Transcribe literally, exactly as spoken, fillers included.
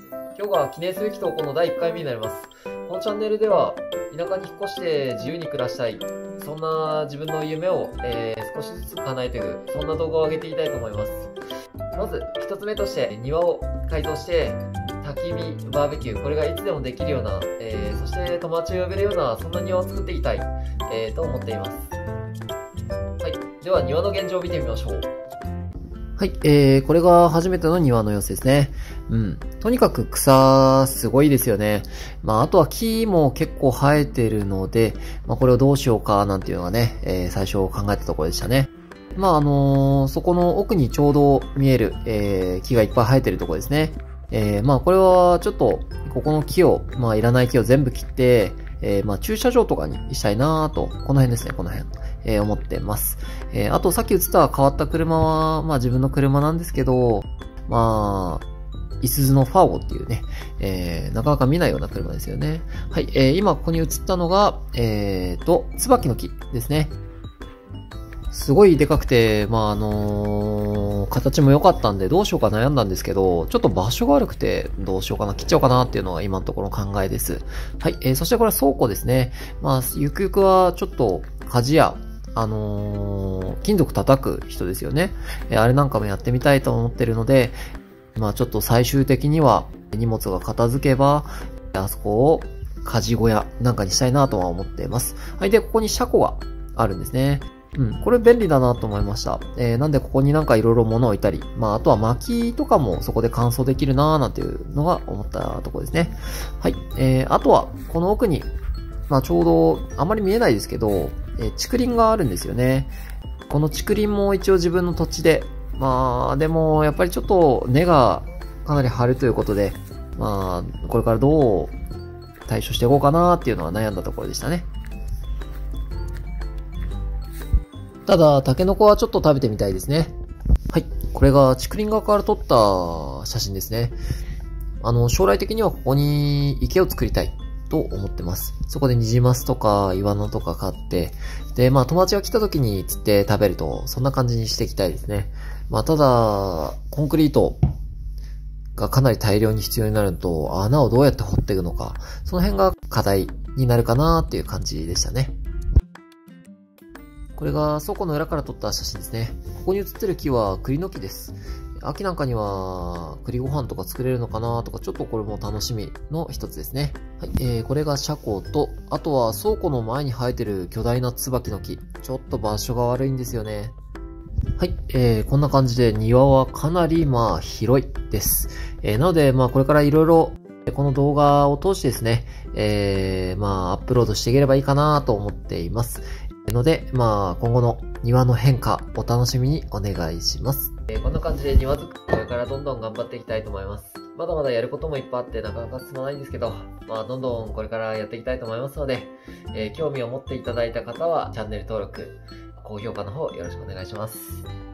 今日が記念すべき投稿のだいいっかいめになります。このチャンネルでは、田舎に引っ越して自由に暮らしたい、そんな自分の夢を、えー、少しずつ叶えていく、そんな動画を上げていきたいと思います。まず、一つ目として、庭を改造して、焚き火、バーベキュー、これがいつでもできるような、えー、そして友達を呼べるような、そんな庭を作っていきたい、えー、と思っています。はい。では、庭の現状を見てみましょう。はい、えー、これが初めての庭の様子ですね。うん。とにかく草、すごいですよね。まあ、あとは木も結構生えてるので、まあ、これをどうしようかなんていうのがね、えー、最初考えたところでしたね。まあ、あのー、そこの奥にちょうど見える、えー、木がいっぱい生えてるところですね。えー、まあ、これはちょっと、ここの木を、まあ、いらない木を全部切って、えー、まあ、駐車場とかにしたいなぁと、この辺ですね、この辺。えー、思ってます。えー、あとさっき映った変わった車は、まあ自分の車なんですけど、まあ、いすゞのファーゴっていうね、えー、なかなか見ないような車ですよね。はい、えー、今ここに映ったのが、えーと、椿の木ですね。すごいでかくて、まああのー、形も良かったんでどうしようか悩んだんですけど、ちょっと場所が悪くてどうしようかな、切っちゃおうかなっていうのが今のところの考えです。はい、えー、そしてこれは倉庫ですね。まあ、ゆくゆくはちょっと鍛冶屋、あのー、金属叩く人ですよね。えー、あれなんかもやってみたいと思ってるので、まあちょっと最終的には荷物が片付けば、あそこを鍛冶小屋なんかにしたいなとは思っています。はい、で、ここに車庫があるんですね。うん、これ便利だなと思いました。えー、なんでここになんかいろいろ物を置いたり、まああとは薪とかもそこで乾燥できるなーなんていうのが思ったところですね。はい、えー、あとはこの奥に、まあちょうどあまり見えないですけど、えー、竹林があるんですよね。この竹林も一応自分の土地で、まあでもやっぱりちょっと根がかなり張るということで、まあこれからどう対処していこうかなっていうのは悩んだところでしたね。ただ、タケノコはちょっと食べてみたいですね。はい。これが竹林側から撮った写真ですね。あの、将来的にはここに池を作りたいと思ってます。そこでニジマスとかイワナとか買って、で、まあ友達が来た時に釣って食べると、そんな感じにしていきたいですね。まあただ、コンクリートがかなり大量に必要になると、穴をどうやって掘っていくのか、その辺が課題になるかなっていう感じでしたね。これが倉庫の裏から撮った写真ですね。ここに写ってる木は栗の木です。秋なんかには栗ご飯とか作れるのかなとか、ちょっとこれも楽しみの一つですね。はい、えー、これが車庫と、あとは倉庫の前に生えてる巨大な椿の木。ちょっと場所が悪いんですよね。はい、えー、こんな感じで庭はかなりまあ広いです。えー、なのでまあこれからいろいろこの動画を通してですね、えー、まあアップロードしていければいいかなと思っています。ので、まあ、今後の庭の変化、お楽しみにお願いします。えー、こんな感じで庭作り、これからどんどん頑張っていきたいと思います。まだまだやることもいっぱいあって、なかなか進まないんですけど、まあ、どんどんこれからやっていきたいと思いますので、えー、興味を持っていただいた方は、チャンネル登録、高評価の方よろしくお願いします。